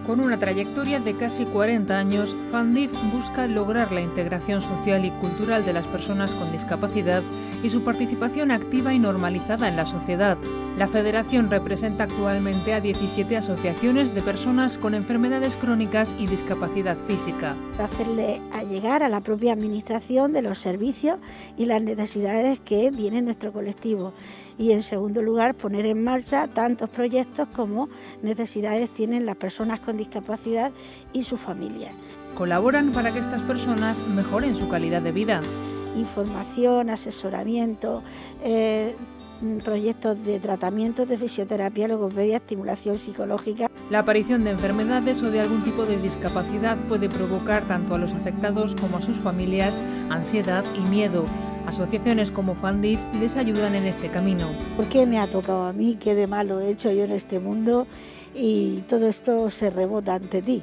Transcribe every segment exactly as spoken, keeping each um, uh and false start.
Con una trayectoria de casi cuarenta años, FANDIF busca lograr la integración social y cultural de las personas con discapacidad y su participación activa y normalizada en la sociedad. La federación representa actualmente a diecisiete asociaciones de personas con enfermedades crónicas y discapacidad física. Hacerle llegar a la propia administración de los servicios y las necesidades que tiene nuestro colectivo. Y en segundo lugar, poner en marcha tantos proyectos como necesidades tienen las personas con discapacidad y sus familias. Colaboran para que estas personas mejoren su calidad de vida. Información, asesoramiento, eh, proyectos de tratamientos de fisioterapia, logopedia, estimulación psicológica. La aparición de enfermedades o de algún tipo de discapacidad puede provocar tanto a los afectados como a sus familias ansiedad y miedo. Asociaciones como FANDIF les ayudan en este camino. ¿Por qué me ha tocado a mí? ¿Qué de malo he hecho yo en este mundo? Y todo esto se rebota ante ti,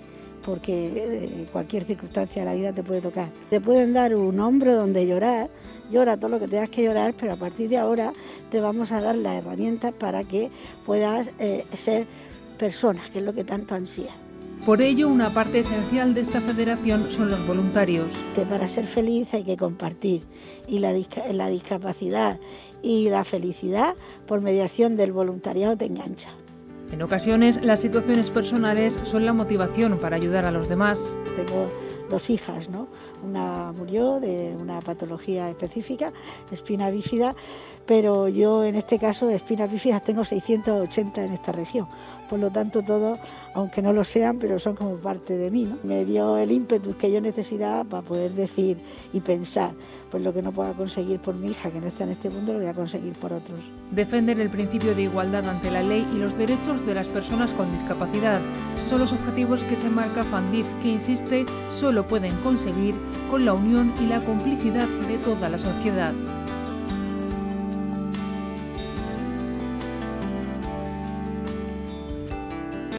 porque cualquier circunstancia de la vida te puede tocar. Te pueden dar un hombro donde llorar, llora todo lo que tengas que llorar, pero a partir de ahora te vamos a dar las herramientas para que puedas eh, ser persona, que es lo que tanto ansías. Por ello, una parte esencial de esta federación son los voluntarios. Que para ser feliz hay que compartir, y la, disca la discapacidad y la felicidad por mediación del voluntariado te engancha. En ocasiones, las situaciones personales son la motivación para ayudar a los demás. Tengo dos hijas, ¿no? Una murió de una patología específica, espina bífida, pero yo en este caso de espinas bífidas tengo seiscientos ochenta en esta región. Por lo tanto, todos, aunque no lo sean, pero son como parte de mí, ¿no? Me dio el ímpetu que yo necesitaba para poder decir y pensar, pues lo que no pueda conseguir por mi hija, que no está en este mundo, lo voy a conseguir por otros. Defender el principio de igualdad ante la ley y los derechos de las personas con discapacidad son los objetivos que se marca FANDIF, que insiste, solo pueden conseguir con la unión y la complicidad de toda la sociedad.